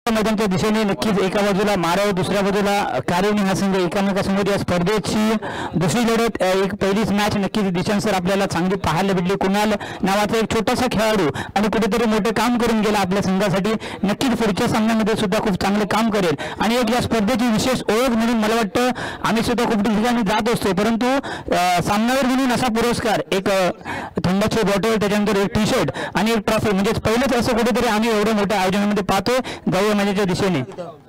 मैदानाच्या दिशेने नक्कीच एका बाजूला मारव, दुसऱ्या बाजूला कारिणी हा संघ एकामेकासमोर या स्पर्धेची दुसरी लढत एक पहिलीच मॅच नक्कीच दिशांसर आपल्याला चांगली पाहायला भेटली. कुणाल नावाचा एक छोटासा खेळाडू आणि कुठेतरी मोठे काम करून गेला आपल्या संघासाठी, नक्कीच पुढच्या सामन्यामध्ये सुद्धा खूप चांगले काम करेल आणि एक या स्पर्धेची विशेष ओळख म्हणून मला वाटतं आम्ही सुद्धा खूप ठिकाणी जात असतो, परंतु सामनावीर म्हणून असा पुरस्कार एक थंडाची बॉटल, त्याच्यानंतर एक टी शर्ट आणि एक ट्रॉफी म्हणजेच पहिलंच असं कुठेतरी आम्ही एवढ्या मोठ्या आयोजनामध्ये पाहतोय. जाऊया माझ्याच्या दिशेने.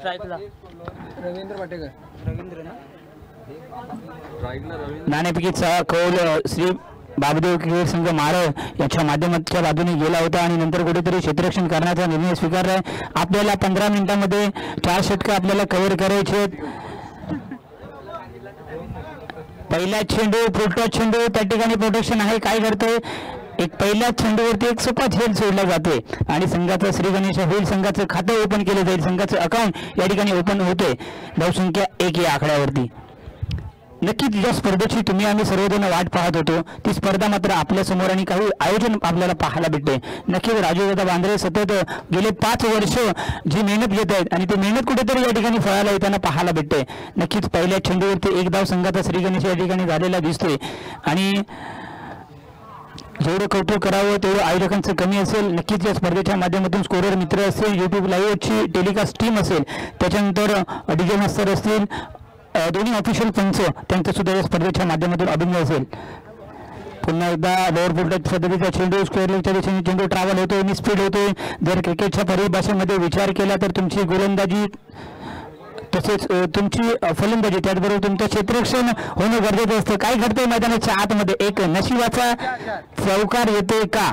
नाणेफेकीचा कौल श्री बाबदेव क्रिकेट संघ मारव याच्या माध्यमाच्या बाजूने गेला होता आणि नंतर कुठेतरी क्षेत्ररक्षण करण्याचा निर्णय स्वीकारलाय. आपल्याला 15 मिनिटांमध्ये 4 षटकं आपल्याला कव्हर करायचे आहेत. पहिला चेंडू, पुढचा चेंडू, त्या ठिकाणी प्रोटेक्शन आहे. काय करतोय, एक पहिल्या चेंडूवरती एक सोपा झेल सोडला जातोय आणि संघाचं श्री गणेश होईल. संघाचं खातं ओपन केलं जाईल, संघाचं अकाउंट या ठिकाणी ओपन होते धावसंख्या 1 या आकड्यावरती. नक्कीच ज्या स्पर्धेची तुम्ही आम्ही सर्वजण वाट पाहत होतो ती स्पर्धा मात्र आपल्या समोर आणि काही आयोजन आपल्याला पाहायला भेटते. नक्कीच राजूदादा बांद्रे सतत गेले 5 वर्ष जी मेहनत घेत आहेत आणि ती मेहनत कुठेतरी या ठिकाणी फळाला येताना पाहायला भेटते. नक्कीच पहिल्या चेंडूवरती एक धाव संघाचा श्री गणेश या ठिकाणी झालेला दिसतोय आणि जेवढं कौतुक करावं तेवढं आयोजकांचं कमी असेल. नक्कीच या स्पर्धेच्या माध्यमातून स्कोरर मित्र असेल, यूट्यूब लाईव्हची टेलिकास्ट टीम असेल, त्याच्यानंतर डीजे मास्तर असतील, दोन्ही ऑफिशियल पंच त्यांचं सुद्धा या स्पर्धेच्या माध्यमातून अभिनय असेल. पुन्हा एकदा लोअर फुलटच पद्धतीचा चेंडू स्क्वेअर लेगच्या दिशेने चेंडू ट्रॅव्हल होतोय आणि स्पीड होतोय. जर क्रिकेटच्या परिभाषेमध्ये विचार केला तर तुमची गोलंदाजी तसेच तुमची फलंदाजी त्याचबरोबर तुमचं क्षेत्ररक्षण होणं गरजेचं असतं. काय घडतंय मैदानाच्या आतमध्ये, एक नशिबाचा चौकार येतोय का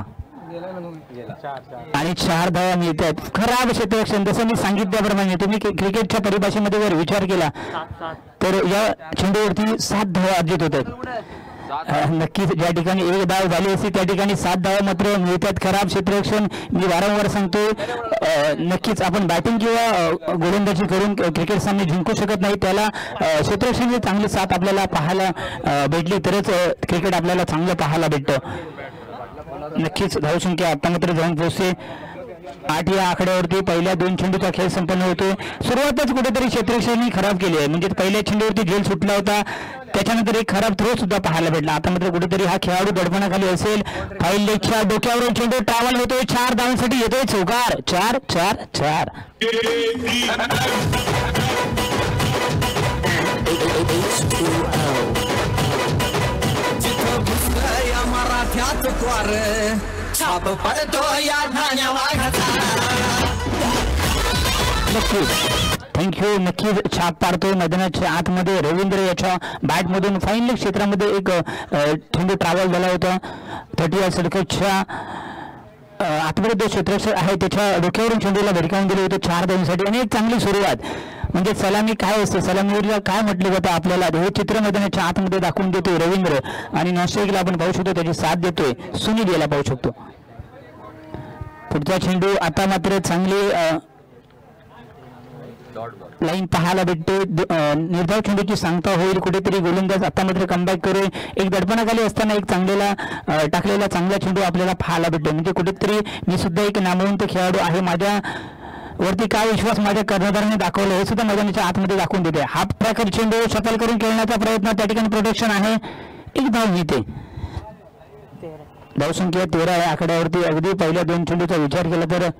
आणि 4 धावा मिळतात. खराब क्षेत्ररक्षण, जसं मी सांगितल्याप्रमाणे तुम्ही क्रिकेटच्या परिभाषेमध्ये जर विचार केला तर या चेंडूवरती 7 धावा अर्जित होतात. नक्कीच ज्या ठिकाणी 1 धाव झाली असती त्या ठिकाणी 7 धावा मात्र मिळतात. खराब क्षेत्ररक्षण, मी वारंवार सांगतोय, नक्कीच आपण बॅटिंग किंवा गोलंदाजी करून क्रिकेट सामने जिंकू शकत नाही. त्याला क्षेत्ररक्षण चांगली साथ आपल्याला पाहायला भेटली तरच क्रिकेट आपल्याला चांगलं पाहायला भेटतं. नक्कीच धावसंख्या आता मात्र जाऊन पोहोचते 8 या आकड्यावरती. पहिल्या 2 चेंडूचा खेळ संपन्न होतोय. सुरुवातच कुठेतरी क्षेत्ररक्षण खराब केली आहे, म्हणजे पहिल्या चेंडूवरती झेल सुटला होता, त्याच्यानंतर एक खराब थ्रो सुद्धा पाहायला भेटला. आता मात्र कुठेतरी हा खेळाडू दडपणाखाली असेल. फाईल लेगच्या डोक्यावरून चेंडू ट्रॅव्हल होतोय, 4 धावांसाठी येतोय चौकार. 4-4-4. थँक्यू. नक्कीच छाप पाडतोय मैदानाच्या आतमध्ये. रवींद्र याच्या बॅटमधून फाईन लेग क्षेत्रामध्ये एक चेंडू ट्रॅव्हल झाला होता. 30 या षटकाच्या आतमध्ये जो क्षेत्ररक्षक आहे त्याच्या डोक्यावरून चेंडूला भिरकावून दिले होते 4 धावांसाठी आणि एक चांगली सुरुवात. म्हणजे सलामी काय असते, सलामीला काय म्हटलं जातं आपल्याला, हे चित्र मैदानाच्या आतमध्ये दाखवून देतोय रवींद्र आणि नॉस्ट्रेलियाला आपण पाहू शकतो त्याची साथ देतोय सुनील याला पाहू शकतो. पुढचा चेंडू आता मात्र चांगली लाईन पाहायला भेटते. निर्धाव चेंडूची सांगता होईल. कुठेतरी गोलंदाज आता मात्र कमबॅक करू, एक दडपणाखाली असताना एक चांगलेला टाकलेला चांगला चेंडू आपल्याला पाहायला भेटतो. म्हणजे कुठेतरी मी सुद्धा एक नामवंत खेळाडू आहे, माझ्या वरती काय विश्वास माझ्या कर्णधाराने दाखवलं हे सुद्धा मैदानाच्या आतमध्ये दाखवून देते. हाफ ट्रॅकर चेंडू शफल करून खेळण्याचा प्रयत्न, त्या ठिकाणी प्रोटेक्शन आहे, 1 धाव मिळते. धावसंख्या 13 या आकड्यावरती. अगदी पहिल्या 2 चेंडूचा विचार केला तर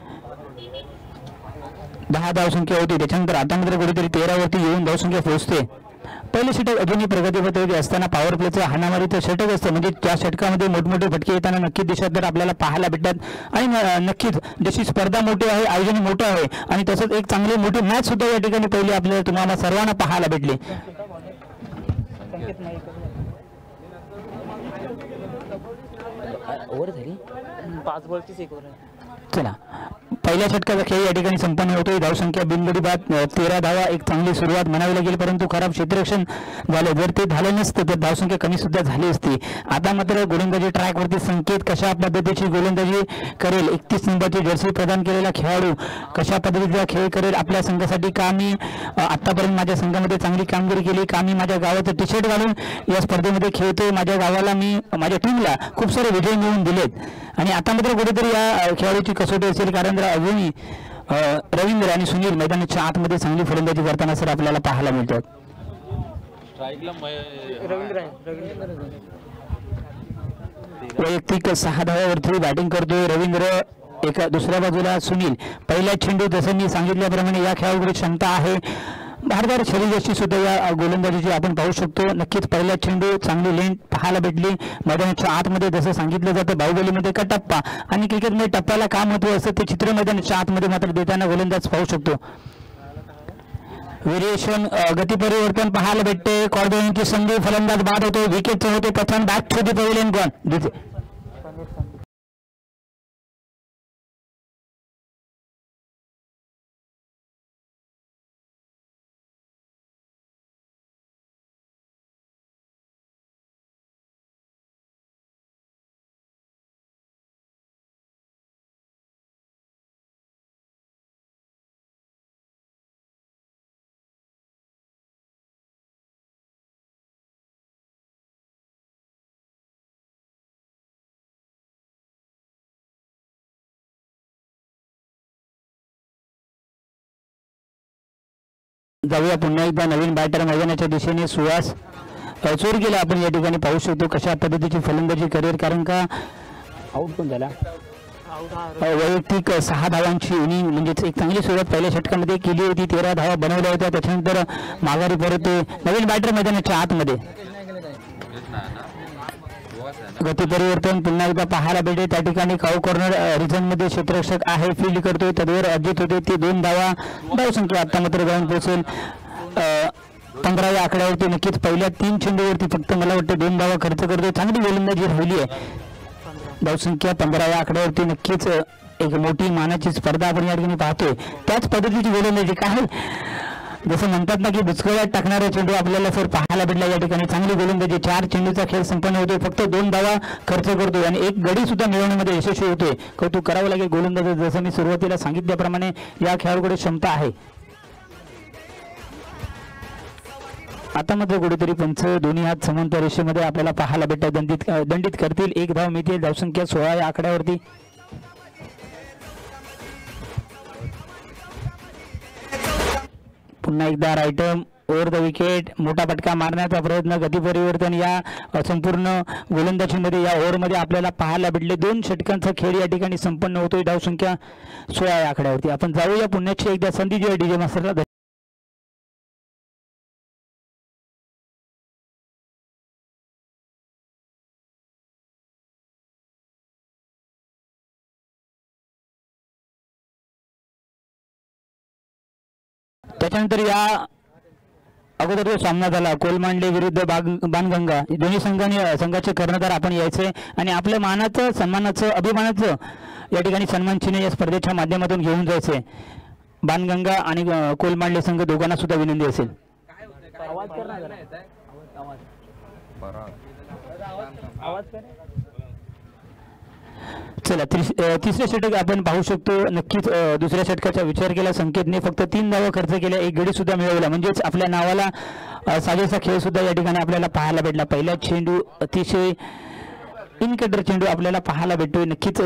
10 धावसंख्या होती, त्याच्यानंतर आता मात्र कुठेतरी 13 वरती येऊन धावसंख्या पोहोचते. पहिले षटक अजूनही प्रगतीपथावरती असताना पॉवर प्लेचं हाणामारीचं षटक असतं, म्हणजे त्या षटकामध्ये मोठमोठे फटके येताना नक्कीच दिशा तर आपल्याला पाहायला भेटतात आणि नक्कीच जशी स्पर्धा मोठी आहे, आयोजन मोठं आहे आणि तसंच एक चांगली मोठी मॅच सुद्धा या ठिकाणी पहिली आपल्याला तुम्हाला सर्वांना पाहायला भेटली. ओव्हर झाली 5 बॉलचीच 1 ओव्हर आहे. चला पहिल्या षटकाचा खेळ या ठिकाणी संपन्न होतोय. धावसंख्या बिनगडी बाद 13 धावा, एक चांगली सुरुवात म्हणावी लागेल, परंतु खराब क्षेत्ररक्षण झालं. जर ते झालं नसतं तर धावसंख्या कमी सुद्धा झाली असती. आता मात्र गोलंदाजी ट्रॅकवरती संकेत कशा पद्धतीची गोलंदाजी करेल, 31 नंबरची जर्सी प्रदान केलेला खेळाडू कशा पद्धतीचा खेळ करेल आपल्या संघासाठी, का मी आतापर्यंत माझ्या संघामध्ये चांगली कामगिरी केली, का मी माझ्या गावाचं टी शर्ट घालून या स्पर्धेमध्ये खेळतोय, माझ्या गावाला मी माझ्या टीमला खूप सारे विजय मिळवून दिलेत आणि आता मात्र कुठेतरी या खेळाडूची कसोटी असेल, कारण अजूनही रवींद्र आणि सुनील मैदानाच्या आतमध्ये चांगली फलंदाजी करताना सर आपल्याला पाहायला मिळतात. वैयक्तिक 6 धावावरती बॅटिंग करतोय रवींद्र. एका दुसऱ्या बाजूला सुनील. पहिला चेंडू जसं मी सांगितल्याप्रमाणे या खेळाडूकडे क्षमता आहे, भारदार शरीराची सुद्धा या गोलंदाजीची आपण पाहू शकतो. नक्कीच पहिला चेंडू चांगली लेंथ पाहायला भेटली मैदानाच्या आतमध्ये. जसं सांगितलं जातं बाहुबलीमध्ये का टप्पा, आणि क्रिकेटमध्ये टप्प्याला का महत्व असतं ते चित्र मैदानाच्या आतमध्ये मात्र देताना गोलंदाज पाहू शकतो. व्हेरिएशन गती परिवर्तन पाहायला भेटते. कॉर्डोनची संधी, फलंदाज बाद होतो, विकेटचं होते पतन. Back to the pavilion gone. जाऊया पुन्हा एकदा नवीन बॅटर मैदानाच्या दिशेने सुहास चोर गेला. आपण या ठिकाणी पाहू शकतो कशा पद्धतीची फलंदाजी करेल, कारण का आउट पण झाला. वैयक्तिक 6 धावांची इनिंग म्हणजे एक चांगली सुरुवात पहिल्या षटकामध्ये केली होती. 13 धावा बनवल्या होत्या. त्याच्यानंतर माघारी परत नवीन बॅटर मैदानाच्या आतमध्ये. गती परिवर्तन पुन्हा एकदा पाहायला भेटे. त्या ठिकाणी काऊ कॉर्नर रिझन मध्ये क्षेत्ररक्षक आहे, फील्ड करतोय, तद्वर अजित होते. ते 2 धावा. धावसंख्या आता मात्र जाऊन पोहोचेल 15व्या आकड्यावरती. नक्कीच पहिल्या 3 चेंडूवरती फक्त मला वाटतं 2 धावा खर्च करतोय. चांगली गोलंदाजी राहिली आहे. धावसंख्या 15व्या आकड्यावरती. नक्कीच एक मोठी मानाची स्पर्धा आपण या ठिकाणी पाहतोय. त्याच पद्धतीची गोलंदाजी काय जसं म्हणतात ना की बुचकळ्यात टाकणारा चेंडू आपल्याला सर पाहायला भेटला या ठिकाणी. चांगली गोलंदाजी. 4 चेंडूचा खेळ संपन्न होतोय. फक्त 2 धावा खर्च करतोय आणि एक गडी सुद्धा मिळवण्यामध्ये यशस्वी होतोय. कौतुक करावं लागेल गोलंदाज. जसं मी सुरुवातीला सांगितल्याप्रमाणे या खेळाडूकडे क्षमता आहे. आता मात्र कुठेतरी पंच दोन्ही हात समांतर रेषेमध्ये आपल्याला पाहायला भेटतात. दंडित करतील. 1 धाव मिळते. धावसंख्या 16 या आकड्यावरती. पुन्हा एकदा रायटम ओव्हर द विकेट. मोठा फटका मारण्याचा प्रयत्न. गती परिवर्तन या संपूर्ण गोलंदाजीमध्ये या ओव्हरमध्ये आपल्याला पाहायला भेटले. 2 षटकांचा खेळ या ठिकाणी संपन्न होतोय. धावसंख्या 16 या आकड्यावरती. आपण जाऊया पुण्याची एकदा संधी जी डीजे मास्टरला. त्याच्यानंतर या अगोदर जो सामना झाला कोलमांडले विरुद्ध बाणगंगा, दोन्ही संघाचे कर्णधार आपण यायचे आणि आपल्या मानाचं, सन्मानाचं, अभिमानाचं या ठिकाणी सन्मान चिन्ह या स्पर्धेच्या माध्यमातून घेऊन जायचे. बाणगंगा आणि कोलमांडले संघ दोघांना सुद्धा विनंती असेल. चला तिसऱ्या षटक आपण पाहू शकतो. नक्कीच दुसऱ्या षटकाचा विचार केला संकेतने. फक्त 3 धावा खर्च केल्या, 1 गडी सुद्धा मिळवला. म्हणजेच आपल्या नावाला साजेसा खेळ सुद्धा या ठिकाणी आपल्याला पाहायला भेटला. पहिला चेंडू अतिशय इनकटर चेंडू आपल्याला पाहायला भेटतोय. नक्कीच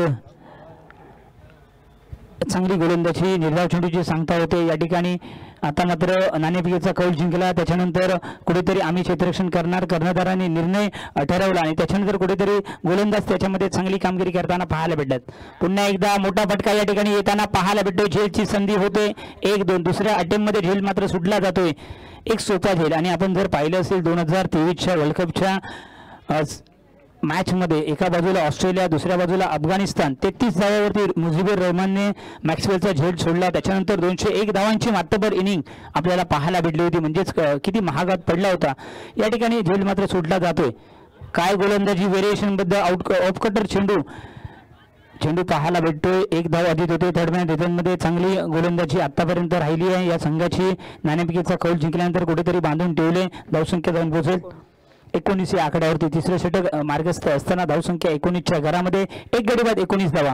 चांगली गोलंदाजी, निर्धाव चेंडूची सांगता होते या ठिकाणी. आता मात्र नाणेफेकीचा कौल जिंकला. त्याच्यानंतर कुठेतरी आम्ही क्षेत्ररक्षण करणार, कर्णधारांनी निर्णय ठरवला आणि त्याच्यानंतर कुठेतरी गोलंदाज त्याच्यामध्ये चांगली कामगिरी करताना पाहायला भेटतात. पुन्हा एकदा मोठा फटका या ठिकाणी येताना पाहायला भेटतोय. झेलची संधी होते 1-2. दुसऱ्या अटेम्प्टमध्ये झेल मात्र सुटला जातोय. एक सोपा झेल. आणि आपण जर पाहिलं असेल 2023च्या वर्ल्ड कपच्या मॅचमध्ये एका बाजूला ऑस्ट्रेलिया, दुसऱ्या बाजूला अफगाणिस्तान, 33 धावावरती मुजीबुर रहमानने मॅक्सवेलचा झेल सोडला. त्याच्यानंतर 201 धावांची मातबर इनिंग आपल्याला पाहायला भेटली होती. म्हणजेच किती महागात पडला होता. या ठिकाणी झेल मात्र सोडला जातोय. काय गोलंदाजी, व्हेरिएशन बद्दल ऑफकटर चेंडू पाहायला भेटतोय. 1 धाव अधिक होते. थर्डमॅन रिझनमध्ये चांगली गोलंदाजी आतापर्यंत राहिली आहे या संघाची. नाणेफेकीचा कौल जिंकल्यानंतर कुठेतरी बांधून ठेवले. धावसंख्या जाऊन पोहोचेल 19 या आकड्यावरती. तिसरे षटक मार्गस्थ असताना धावसंख्या 19च्या घरामध्ये. 1 गडी बाद 19 धावा.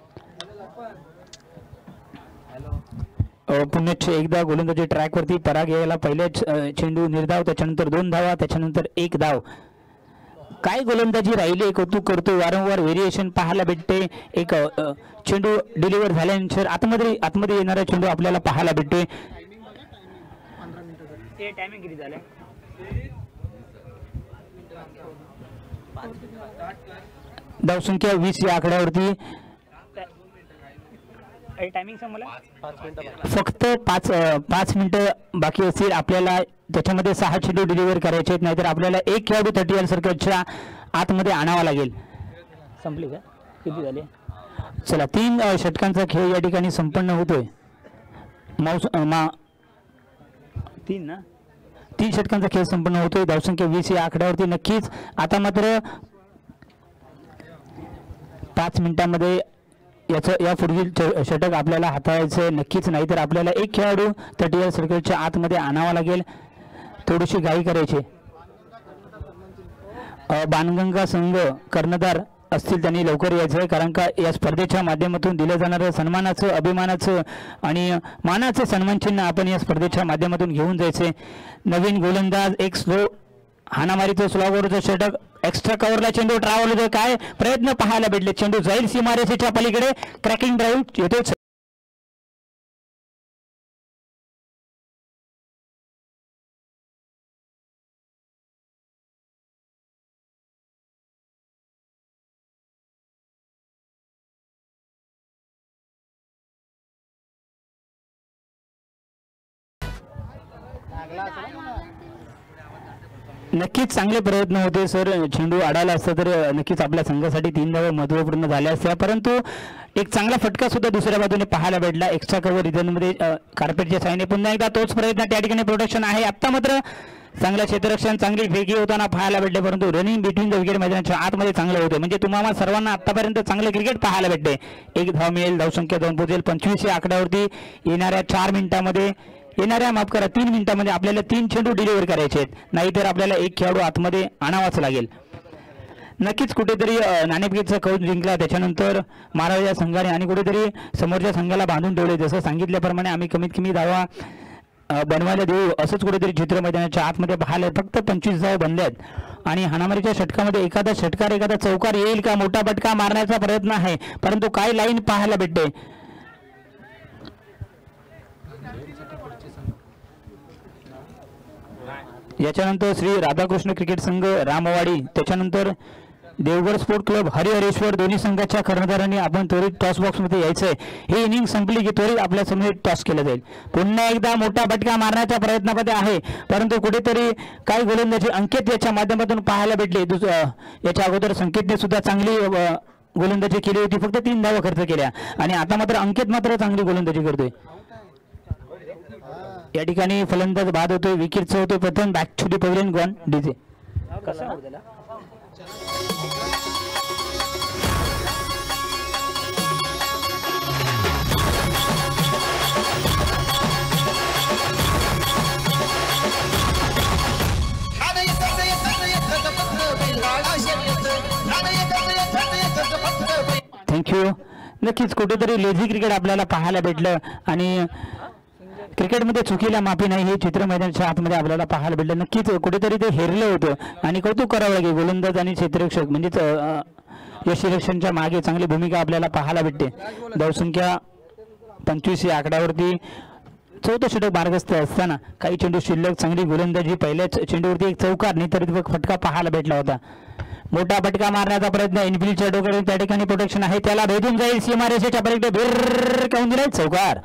पुण्याचे एकदा गोलंदाजी ट्रॅकवरती. पराग यायला पहिल्याच चेंडू निर्धाव, त्याच्यानंतर 2 धावा, त्याच्यानंतर 1 धाव. काय गोलंदाजी राहिली, कौतुक करतो. वारंवार व्हेरिएशन पाहायला भेटते. एक चेंडू डिलिव्हर झाल्यानंतर आतमध्ये येणारा चेंडू आपल्याला पाहायला भेटतोय. टायमिंग किती झालं? धावसंख्या 20 या आकड्यावरती. टायमिंग सांग मला. फक्त 5 मिनिटं बाकी असतील आपल्याला. त्याच्यामध्ये 6 चेंडू डिलिव्हर करायचे आहेत, नाहीतर आपल्याला एक खेळाडू 30 सर्कलच्या आतमध्ये आणावा लागेल. संपली का? किती झाले? चला 3 षटकांचा खेळ या ठिकाणी संपन्न होतोय. 3 षटकांचा खेळ संपन्न होतोय. धावसंख्या 20 या आकड्यावरती. नक्कीच आता मात्र 5 मिनिटांमध्ये या पुढील षटक आपल्याला हाताळायचं नक्कीच, नाहीतर आपल्याला एक खेळाडू 30 सर्कलच्या आतमध्ये आणावा लागेल. थोडीशी घाई करायची. बाणगंगा संघ कर्णधार असतील त्यांनी लवकर यायचं आहे, कारण का या स्पर्धेच्या माध्यमातून दिलं जाणारं सन्मानाचं, अभिमानाचं आणि मानाचं सन्मानचिन्ह आपण या स्पर्धेच्या माध्यमातून घेऊन जायचे. नवीन गोलंदाज एक स्लो हाणामारीचं स्लोवरचं षटक. एक्स्ट्रा कव्हरला चेंडू ट्रॅव्हल होतोय. काय प्रयत्न पाहायला भेटले. चेंडू जाईल सीमारेषेच्या पलीकडे. क्रॅकिंग ड्राईव्ह येतोच. नक्कीच चांगले प्रयत्न होते सर. चेंडू अडायला असता तर नक्कीच आपल्या संघासाठी 3 धावा महत्त्वपूर्ण झाल्या असत्या, परंतु एक चांगला फटका सुद्धा दुसऱ्या बाजूने पाहायला भेटला. एक्स्ट्रा कव्हर रिझनमध्ये कार्पेटच्या साईने पुन्हा एकदा तोच प्रयत्न. त्या ठिकाणी प्रोटेक्शन आहे. आता मात्र चांगलं क्षेत्ररक्षण, चांगली फेकी होताना पाहायला भेटले, परंतु रनिंग बिटवीन द विकेट मैदानाच्या आतमध्ये चांगलं होतं. म्हणजे तुम्हाला सर्वांना आतापर्यंत चांगलं क्रिकेट पाहायला भेटते. एक धाव मिळेल. धावसंख्या 2 पोहोचेल. 25 या आकड्यावरती. येणाऱ्या 3 मिनिटांमध्ये आपल्याला 3 चेंडू डिलिव्हर करायचे आहेत, नाहीतर आपल्याला एक खेळाडू आतमध्ये आणावाच लागेल. नक्कीच कुठेतरी नाणेफेकीचा कौल जिंकला, त्याच्यानंतर महाराज या संघाने आणि कुठेतरी समोरच्या संघाला बांधून ठेवले. जसं सांगितल्याप्रमाणे आम्ही कमीत कमी धावा बनवायला देऊ असंच कुठेतरी चित्र मैदानाच्या आतमध्ये पाहायला. फक्त 25 धावा बनल्यात आणि हाणामारीच्या षटकामध्ये एखादा चौकार येईल का, मोठा फटका मारण्याचा प्रयत्न आहे, परंतु काय लाईन पाहायला भेटते. याच्यानंतर श्री राधाकृष्ण क्रिकेट संघ रामवाडी, त्याच्यानंतर देवगड स्पोर्ट क्लब हरिहरेश्वर, दोन्ही संघाच्या कर्णधारांनी आपण त्वरित टॉस बॉक्समध्ये यायचंय. ही इनिंग संपली की त्वरित आपल्या समोर टॉस केलं जाईल. पुन्हा एकदा मोठा फटका मारण्याच्या प्रयत्नामध्ये आहे, परंतु कुठेतरी काही गोलंदाजी अंकित याच्या माध्यमातून पाहायला भेटले. याच्या अगोदर संकेतने सुद्धा चांगली गोलंदाजी केली होती, फक्त 3 धावा खर्च केल्या आणि आता मात्र अंकित मात्र चांगली गोलंदाजी करतोय. या ठिकाणी फलंदाज बाद होतोय. विकेटचं होतोय प्रथम. Back to the pavilion gone DJ. Thank you. नक्कीच कुठेतरी लेझी क्रिकेट आपल्याला पाहायला भेटलं आणि क्रिकेटमध्ये चुकीला माफी नाही हे चित्र मैदानाच्या आतमध्ये आपल्याला पाहायला भेटलं. नक्कीच कुठेतरी ते हेरलं होतं आणि कौतुक करावं लागेल. गोलंदाज आणि क्षेत्ररक्षक म्हणजेच यष्टिरक्षणच्या मागे चांगली भूमिका आपल्याला पाहायला भेटते. धावसंख्या 25 या आकड्यावरती. 4थं षटक मार्गस्थ असताना काही चेंडू शिल्लक. चांगली गोलंदाजी. पहिल्याच चेंडूवरती एक चौकार नाही फटका पाहायला भेटला होता. मोठा फटका मारण्याचा प्रयत्न. इनफिल्डच्या डोक्यावर त्या ठिकाणी प्रोटेक्शन आहे, त्याला भेदून जाईल सीमारेषेच्या पलीकडे. बिर काऊन दिलाय चौकार.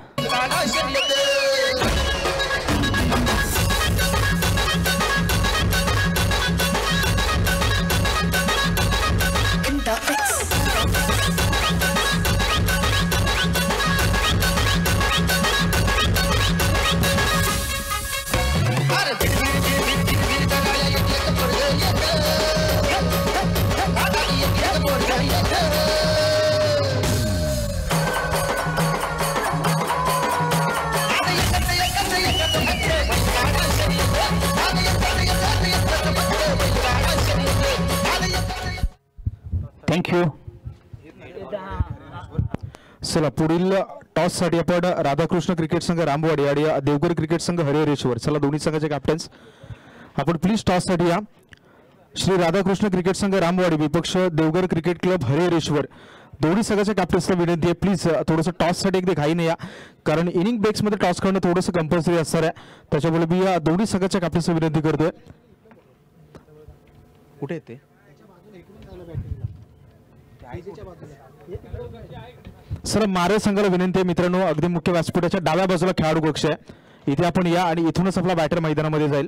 थँक्यू. चला पुढील टॉस साठी आपण राधाकृष्ण क्रिकेट संघ रामवाडी आणि देवगड क्रिकेट संघ हरिहरेश्वर, चला दोन्ही संघाचे कॅप्टन्स आपण प्लीज टॉस साठी या. श्री राधाकृष्ण क्रिकेट संघ रामवाडी विपक्ष देवघर क्रिकेट क्लब हरिहरेश्वर दोन्ही संघाच्या कॅप्टन्सला विनंती आहे, प्लीज थोडंसं टॉससाठी एकदा घाई नाही या, कारण इनिंग ब्रेक्समध्ये टॉस करणं थोडंसं कंपल्सरी असणार आहे. त्याच्यामुळे मी या दोन्ही संघाच्या कॅप्टन्सला विनंती करतोय. कुठे येते सर, मारे संघाला विनंती आहे मित्रांनो, अगदी मुख्य व्यासपीठाच्या डाव्या बाजूला खेळाडू कक्ष आहे, इथे आपण या आणि इथूनच आपला बॅटर मैदानामध्ये जाईल.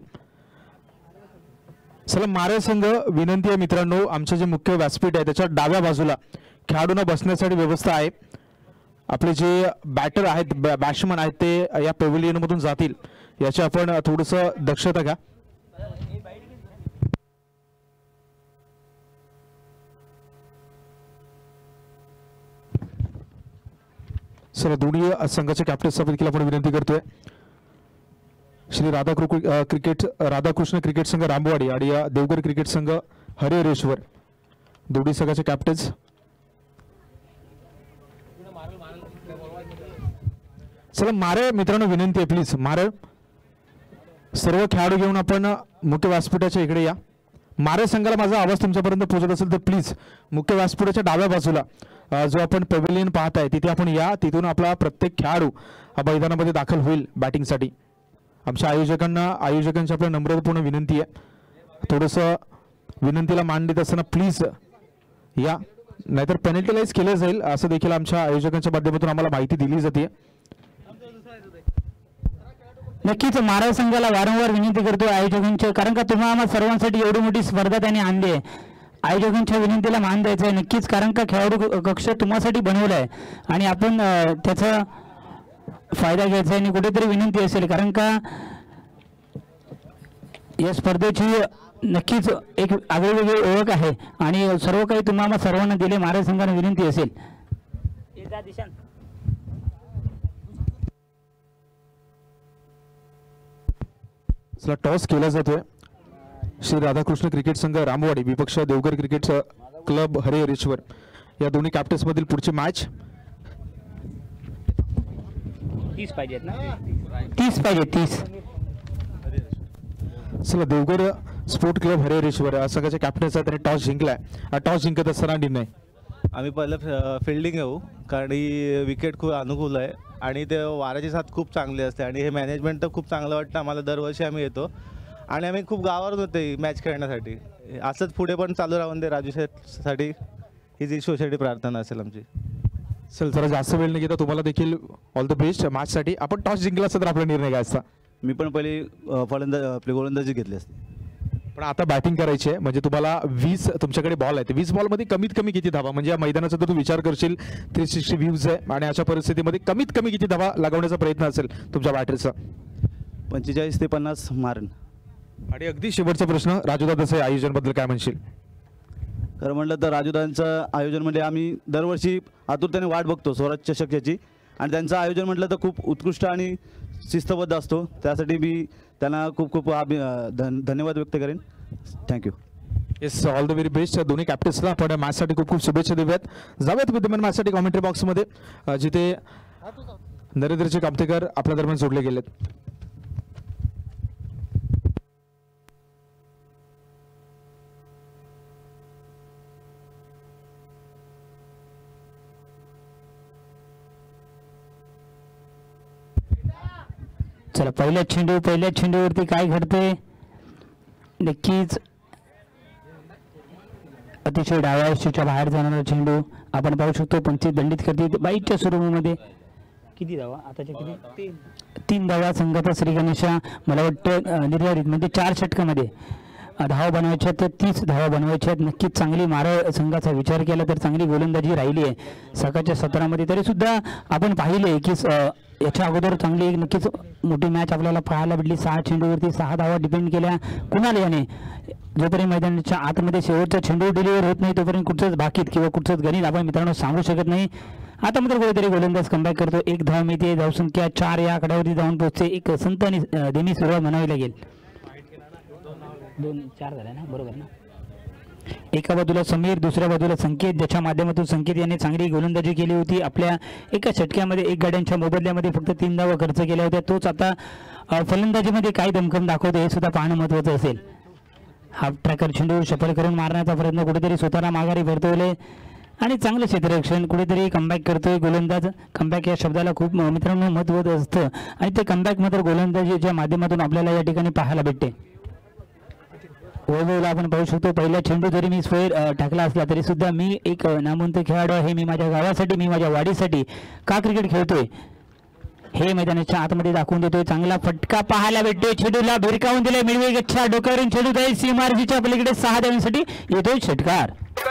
चला, मारे संघ विनंती आहे मित्रांनो, आमचे जे मुख्य व्यासपीठ आहे त्याच्या डाव्या बाजूला खेळाडूंना बसण्यासाठी व्यवस्था आहे. आपले जे बॅटर आहेत, बॅट्समन आहेत, ते या पॅव्हिलियन मधून जातील याची आपण थोडंसं दक्षता घ्या. सर, दोन्ही संघाच्या कॅप्टन्सला देखील आपण विनंती करतोय. श्री राधाकृष्ण क्रिकेट संघ रामवाडी आणि देवघर क्रिकेट संघ हरिहरेश्वर दोन्ही संघाचे कॅप्टन्स. चला, मारे मित्रांनो विनंती आहे, प्लीज मारे सर्व खेळाडू घेऊन आपण मुख्य व्यासपीठाच्या इकडे या. मारे संघाला माझा आवाज तुमच्यापर्यंत पोहोचत असेल तर प्लीज मुख्य व्यासपीठाच्या डाव्या बाजूला जो आपण पॅव्हिलियन पाहत आहे तिथे आपण या, तिथून आपला प्रत्येक खेळाडू मैदानामध्ये दाखल होईल बॅटिंगसाठी. आमच्या आयोजकांची आपल्या नम्रतापूर्ण विनंती आहे, थोडंसं विनंतीला मान देत असताना प्लीज या, नाहीतर पेनल्टीलाइज केलं जाईल असं देखील आमच्या आयोजकांच्या माध्यमातून आम्हाला माहिती दिली जाते. नक्कीच मारा संघाला वारंवार विनंती करतो आयोजकांच्या, कारण का तुम्हाला सर्वांसाठी एवढी मोठी स्पर्धा त्यांनी आणली आहे, आयोजकांच्या विनंतीला मान द्यायचं आहे नक्कीच, कारण का खेळाडू कक्ष तुम्हासाठी बनवला आहे आणि आपण त्याचा फायदा घ्यायचा आहे. आणि कुठेतरी विनंती असेल, कारण का या स्पर्धेची नक्कीच एक आगळीवेगळी ओळख आहे आणि सर्व काही तुम्हाला सर्वांना दिले, मारा संघाला विनंती असेल. टॉस केला जातोय. श्री राधाकृष्ण क्रिकेट संघ रामवाडी विपक्ष देवघर क्रिकेट क्लब हरिहरेश्वर या दोन्ही कॅप्टन्स मधील पुढची मॅच 30 पाहिजेत ना, 30 पाहिजे 30. चला, देवघर स्पोर्ट क्लब हरिहरेश्वर संघाचे कॅप्टन्स आहेत आणि टॉस जिंकलाय. टॉस जिंकत असताना निर्णय आम्ही पहिलं फिल्डिंग घेऊ, कारण ही विकेट खूप अनुकूल आहे आणि ते वाऱ्याची साथ खूप चांगली असते आणि हे मॅनेजमेंट तर खूप चांगलं वाटतं आम्हाला. दरवर्षी आम्ही येतो आणि आम्ही खूप गावावर होतो मॅच खेळण्यासाठी. असंच पुढे पण चालू राहून दे राजू शेठसाठी, हीच ईश्वरसाठी प्रार्थना असेल आमची. चल, जरा जास्त वेळ न घेता तुम्हाला देखील ऑल द बेस्ट मॅचसाठी. आपण टॉस जिंकला असता तर आपला निर्णय काय असता? मी पण पहिले आपली गोलंदाजी घेतली असते, पण आता बॅटिंग करायची आहे, म्हणजे तुम्हाला 20 तुमच्याकडे बॉल आहेत, 20 बॉलमध्ये कमीत कमी किती धावा, म्हणजे या मैदानाचा तर तू विचार करशील 360 व्ह्यूज आहे आणि अशा परिस्थितीमध्ये कमीत कमी किती धावा लागवण्याचा प्रयत्न असेल तुमच्या बॅटरीचा? 45 ते 50 मारण. आणि अगदी शेवटचा प्रश्न, राजूदादाचं आयोजनबद्दल काय म्हणशील? खरं म्हटलं तर राजूदांचं आयोजन म्हणजे आम्ही दरवर्षी आतुरतेने वाट बघतो स्वराज चषकची, आणि त्यांचं आयोजन म्हटलं तर खूप उत्कृष्ट आणि शिस्तबद्ध असतो. त्यासाठी मी त्यांना खूप खूप धन्यवाद व्यक्त करेन. Thank you. Yes, all the very best दोन्ही कॅप्टन्सला. आपण मॅचसाठी खूप खूप शुभेच्छा देऊयात. जाऊयात विद्यमान मॅचसाठी कॉमेंट्री बॉक्समध्ये, जिथे नरेंद्रजी कामतेकर आपल्या दरम्यान जोडले गेलेत. चला, पहिल्या चेंडूवरती काय घडते? नक्कीच अतिशय डाव्या यष्टीच्या बाहेर जाणारा चेंडू आपण पाहू शकतो. 25 दंडित करते बाईटच्या स्वरूपामध्ये. किती धावा आताच्या? किती? 3 धावा संघाचा श्री गणेशा. मला वाटतं निर्धारित म्हणजे 4 षटकामध्ये धावा बनवायच्या तर 30 धावा बनवायच्या आहेत. नक्कीच चांगली मारा संघाचा विचार केला तर चांगली गोलंदाजी राहिली आहे सकाळच्या सत्रामध्ये. तरी सुद्धा आपण पाहिले की याच्या अगोदर चांगली एक नक्कीच मोठी मॅच आपल्याला पाहायला भेटली. 6 चेंडूवरती 6 धावा डिपेंड केल्या कुणाल याने. जोपर्यंत मैदानाच्या आतमध्ये शेवटचा चेंडू डिलिव्हर होत नाही तोपर्यंत कुठचंच भाकीत किंवा कुठचंच गणित आपण मित्रांनो सांगू शकत नाही. आता मात्र कुठेतरी गोलंदाज कमबॅक करतो. 1 धाव मिळते, धावसंख्या 4 या आकड्यावरती जाऊन पोहोचते. एक संत आणि देणी सुरुवात म्हणावी लागेल. 2-4 झाल्या ना, बरोबर ना. एका बाजूला समीर, दुसऱ्या बाजूला संकेत, ज्याच्या माध्यमातून संकेत याने चांगली गोलंदाजी केली होती. आपल्या एका षटक्यामध्ये 1 गाड्यांच्या मोबदल्यामध्ये फक्त 3 धावा खर्च केल्या होत्या. तोच आता फलंदाजीमध्ये काय दमखम दाखवतो हे सुद्धा पाहणं महत्त्वाचं असेल. हाफ ट्रॅकर चेंडू शफल करून मारण्याचा प्रयत्न, कुठेतरी स्वतःला माघारी परतवले आणि चांगलं क्षेत्ररक्षण, कुठेतरी कमबॅक करतोय गोलंदाज. कमबॅक या शब्दाला खूप मित्रांनो महत्त्व असतं आणि ते कमबॅक मात्र गोलंदाजीच्या माध्यमातून आपल्याला या ठिकाणी पाहायला भेटते. वैभवला आपण पाहू शकतो पहिला चेंडू जरी मी स्क्वेअर टाकला असला तरी सुद्धा मी एक नामवंत खेळाडू आहे, मी माझ्या गावासाठी, मी माझ्या वाडीसाठी का क्रिकेट खेळतोय हे मैदानाच्या आतमध्ये दाखवून देतोय. चांगला फटका पाहायला भेटतोय, चेंडूला भिरकावून दिले, मिडवे गच्च्या डोक्यावरून चेंडू जाईल सीमार्जीच्या पलीकडे 6 धावांसाठी येतोय षटकार.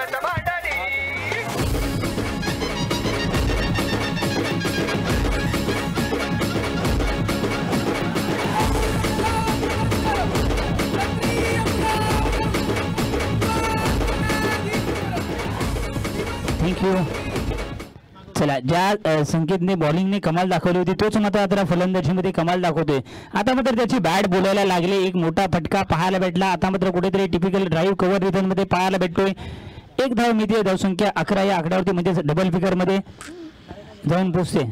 थँक्यू. चला, ज्या संकेतने बॉलिंगने कमाल दाखवली होती तोच मात्र आता फलंदाजीमध्ये कमाल दाखवतोय. आता मात्र त्याची बॅट बोलायला लागले, एक मोठा फटका पाहायला भेटला. आता मात्र कुठेतरी टिपिकल ड्राईव्ह कव्हर रिझन मध्ये पाहायला भेटतोय. 1 धाव मिळते, धावसंख्या 11 या आकड्यावरती म्हणजे डबल फिगर मध्ये जाऊन पोचते.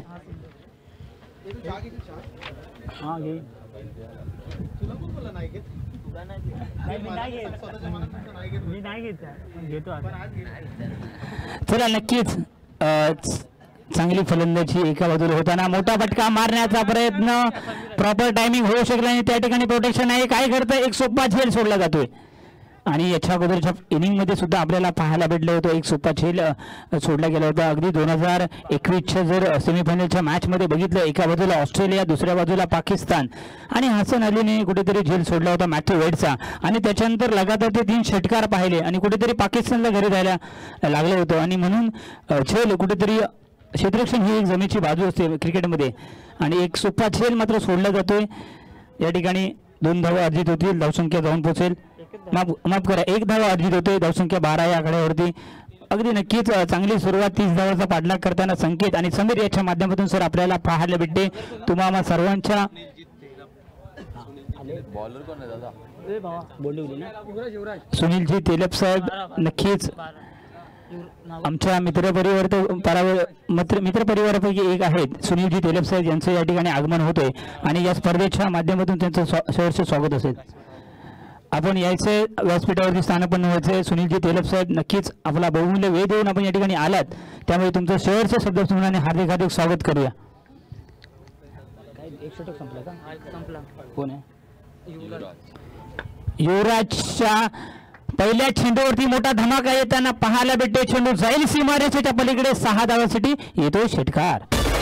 चला, नक्कीच चांगली फलंदाजी एका बाजूला होताना मोठा फटका मारण्याचा प्रयत्न, प्रॉपर टायमिंग होऊ शकला नाही, त्या ठिकाणी प्रोटेक्शन आहे. काय करतं, एक सोपा झेल सोडला जातोय आणि याच्या अगोदरच्या इनिंगमध्ये सुद्धा आपल्याला पाहायला भेटलं होतं एक सोपा झेल सोडला गेला होता. अगदी 2021च्या जर सेमीफायनलच्या मॅचमध्ये बघितलं, एका बाजूला ऑस्ट्रेलिया, दुसऱ्या बाजूला पाकिस्तान आणि हसन अलीने कुठेतरी झेल सोडला होता मॅथ्यू वेडचा आणि त्याच्यानंतर लगातार ते 3 षटकार पाहिले आणि कुठेतरी पाकिस्तानला घरी जायला लागलं होतं आणि म्हणून झेल कुठेतरी क्षेत्ररक्षण ही एक जमेची बाजू असते क्रिकेटमध्ये आणि एक सोपा झेल मात्र सोडला जातोय. या ठिकाणी 2 धावा अर्जित होतील, धावसंख्या जाऊन पोहोचेल. माफ करा, 1 धावा अर्जित होते, धावसंख्या 12 या आकड्यावरती. अगदी नक्कीच चांगली सुरुवात 30 धावाचा पाठलाग करताना संकेत आणि समीर याच्या माध्यमातून सर आपल्याला पाहायला भेटते. तुम्हाला सर्वांच्या सुनीलजी तेलप साहेब नक्कीच आमच्या मित्रपरिवारापैकी एक आहेत. सुनीलजी तेलप साहेब यांचं या ठिकाणी आगमन होतंय आणि या स्पर्धेच्या माध्यमातून त्यांचं सहर्ष स्वागत असेल. आपण यायचे व्यासपीठावरती स्थानापन्न व्हायचे. सुनीलजी तेलप साहेब नक्कीच आपला बहुमूल्य वेळ देऊन आपण या ठिकाणी आलात, त्यामुळे तुमचं शेअरचे शब्द सुनाने हार्दिक हार्दिक स्वागत करूया. कोण आहे? युवराजच्या पहिल्या चेंडूवरती मोठा धमाका येताना पाहायला भेटते. चेंडू जाईल सीमारेषेच्या पलीकडे 6 धावांसाठी येतोय षटकार.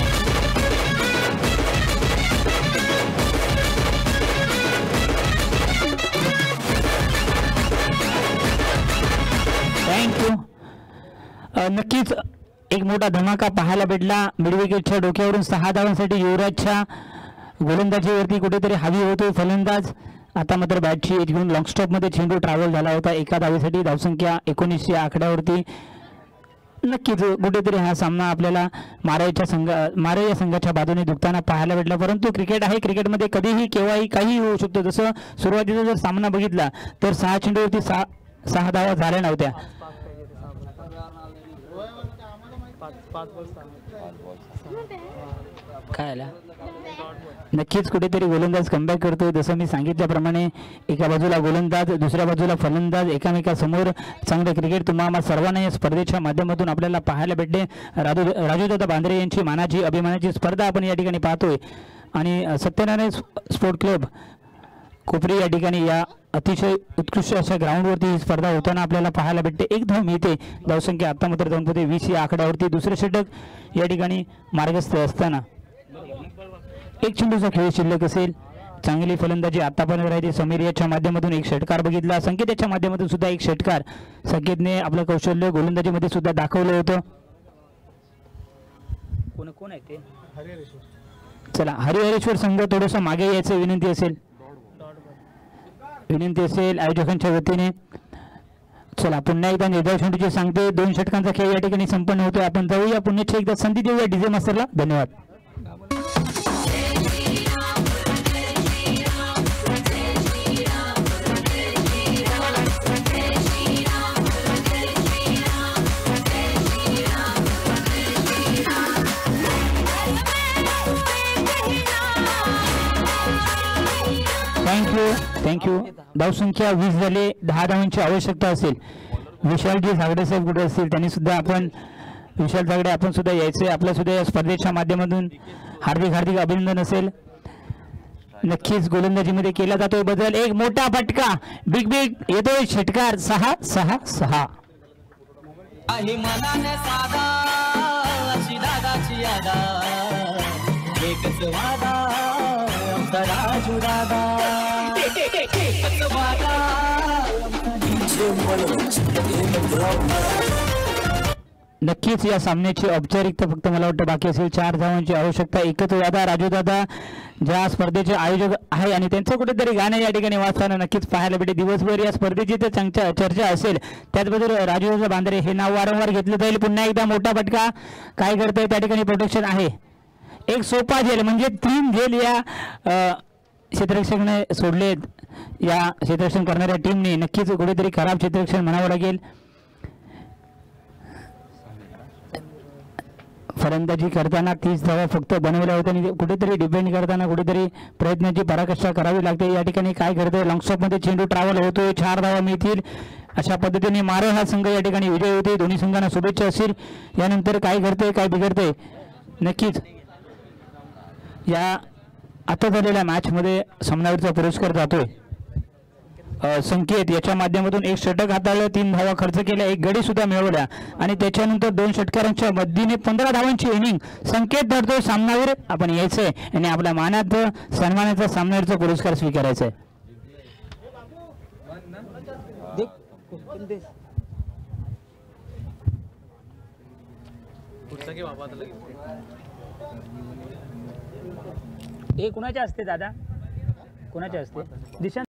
थँक्यू. नक्कीच एक मोठा धमाका पाहायला भेटला. मिडविकेटच्या डोक्यावरून 6 धावांसाठी युवराजच्या गोलंदाजीवरती कुठेतरी हवी होतो फलंदाज. आता मात्र बॅटची एज घेऊन लॉंग स्टॉपमध्ये चेंडू ट्रॅव्हल झाला होता. एका धावेसाठी धावसंख्या 19 या आकड्यावरती. नक्कीच कुठेतरी हा सामना आपल्याला मारे या संघाच्या बाजूने दुखताना पाहायला भेटला. परंतु क्रिकेट आहे, क्रिकेटमध्ये कधीही केव्हाही काही होऊ शकतो. जसं सुरुवातीचा जर सामना बघितला तर 6 चेंडूवरती 6 धावा झाल्या नव्हत्या. काय आला? नक्कीच कुठेतरी गोलंदाज कमबॅक करतोय. जसं मी सांगितल्याप्रमाणे एका बाजूला गोलंदाज, दुसऱ्या बाजूला फलंदाज एकामेकासमोर चांगलं क्रिकेट तुम्हाला सर्वांना या स्पर्धेच्या माध्यमातून आपल्याला पाहायला भेटते. राजूदादा बांद्रे यांची मानाची अभिमानाची स्पर्धा आपण या ठिकाणी पाहतोय आणि सत्यनारायण स्पोर्ट क्लब कोपरी या ठिकाणी या अतिशय उत्कृष्ट अशा ग्राउंडवरती ही स्पर्धा होताना आपल्याला पाहायला भेटते. 1 धाव मिळते, धावसंख्या आता मात्र 20 या आकड्यावरती. दुसरे षटक या ठिकाणी मार्गस्थ असताना 1 चेंडूचा खेळ शिल्लक असेल. चांगली फलंदाजी आतापर्यंत राहिली. समीर याच्या माध्यमातून 1 षटकार बघितला. संकेत याच्या माध्यमातून सुद्धा 1 षटकार. संकेतने आपलं कौशल्य गोलंदाजीमध्ये सुद्धा दाखवलं होतं. कोण आहे ते? चला, हरिहरेश्वर संघ थोडंसं मागे यायचं विनंती असेल आयोजकांच्या वतीने. चला, पुन्हा एकदा निर्धाव चेंडूचे सांगते. 2 षटकांचा खेळ या ठिकाणी संपन्न होतोय. आपण जाऊया, पुन्हा एकदा संधी देऊया डीजे मास्टरला. धन्यवाद. थँक्यू. धावसंख्या 20 झाले. 10 धावांची आवश्यकता असेल. विशालजी झागडे साहेब कुठे असतील त्यांनी सुद्धा आपण विशाल झागडे आपण सुद्धा यायचे. आपल्या सुद्धा या स्पर्धेच्या माध्यमातून हार्दिक अभिनंदन असेल. नक्कीच गोलंदाजीमध्ये केला जातोय बदल. एक मोठा फटका बिग येतोय षटकार. 6-6-6. आहे मनाने साधा अशी दादाची यादा एकच वादा आमचा राजू दादा एकच वादा नक्कीच या सामन्याची औपचारिकता फक्त मला वाटतं बाकी असेल. 4 धावांची आवश्यकता. एकच वादा. राजू दादा ज्या स्पर्धेचे आयोजक आहे आणि त्यांचं कुठेतरी गाणं या ठिकाणी वाचताना नक्कीच पाहायला भेटे. दिवसभर या स्पर्धेची तर चर्चा असेल. त्याचबरोबर राजू बांद्रे हे नाव वारंवार घेतलं जाईल. पुन्हा एकदा मोठा फटका. काय करतंय त्या ठिकाणी प्रोटेक्शन आहे. एक सोपा झेल म्हणजे 3 झेल या क्षेत्ररक्षकने सोडलेत. या क्षेत्ररक्षण करणाऱ्या टीमने नक्कीच कुठेतरी खराब क्षेत्ररक्षण म्हणावं लागेल. फलंदाजी करताना 30 धावा फक्त बनवल्या होत्या आणि कुठेतरी डिपेंड करताना कुठेतरी प्रयत्नाची पराकाष्ठा करावी लागते. या ठिकाणी काय करतोय लॉंगस्टॉपमध्ये चेंडू ट्रॅव्हल होतोय. 4 धावा मिळतील अशा पद्धतीने मारे हा संघ या ठिकाणी विजय होते. दोन्ही संघांना शुभेच्छा असतील. यानंतर काय घडतंय काय बिघडतंय नक्कीच या आता झालेल्या मॅचमध्ये सामनावीरचा पुरस्कार जातोय. संकेत याच्या माध्यमातून एक षटक हाताळलं. 3 धावा खर्च केल्या. एक गडी सुद्धा मिळवल्या आणि त्याच्यानंतर 2 षटकारांच्या मदतीने 15 धावांची इनिंग. संकेत धरतोय सामनावीर. आपण यायचंय आणि आपल्या मानात सन्मानाचा सामनावीरचा पुरस्कार स्वीकारायचा आहे. हे कुणाच्या असते दादा? कुणाच्या असते? दिशा